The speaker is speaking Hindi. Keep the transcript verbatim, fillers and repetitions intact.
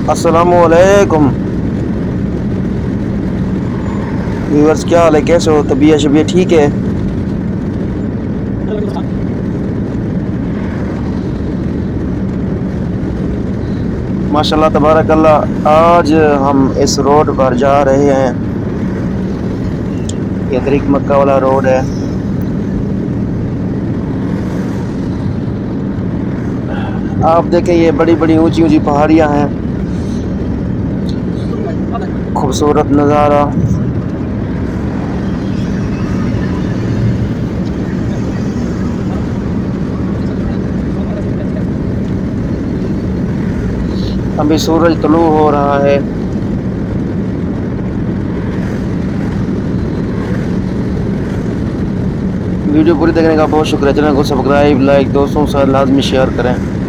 अस्सलामुअलैकुम व्यूअर्स, क्या हाल है, कैसे हो? तबीयत शबीयत ठीक है? माशाल्लाह तबारकल्लाह। आज हम इस रोड पर जा रहे हैं। ये तरीक मक्का वाला रोड है। आप देखें, ये बड़ी बड़ी ऊंची ऊंची पहाड़ियां हैं, खूबसूरत नज़ारा। अभी सूरज तुलू हो रहा है। वीडियो पूरी देखने का बहुत शुक्रिया। चैनल को सब्सक्राइब, लाइक, दोस्तों के साथ लाजमी शेयर करें।